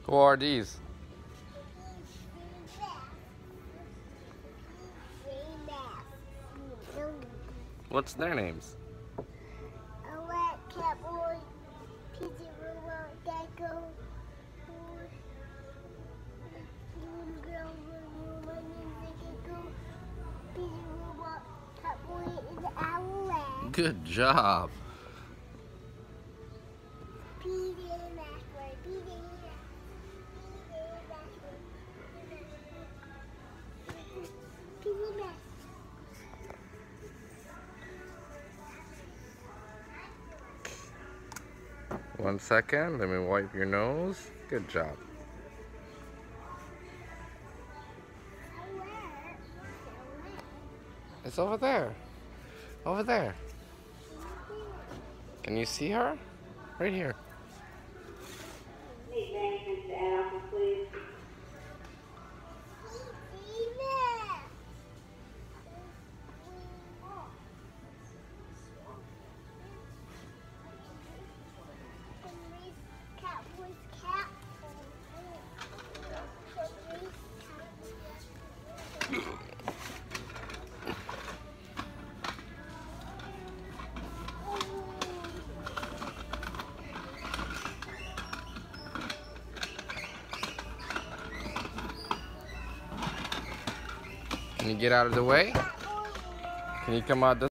Who are these? What's their names? Catboy, Pizzy Robot, Gecko, Little Girl, my name's Gecko, Pizzy Robot, Catboy, and Owlette. Good job. One second, let me wipe your nose. Good job. It's over there. Over there. Can you see her? Right here. Need management to add office, please. Can you get out of the way? Can you come out this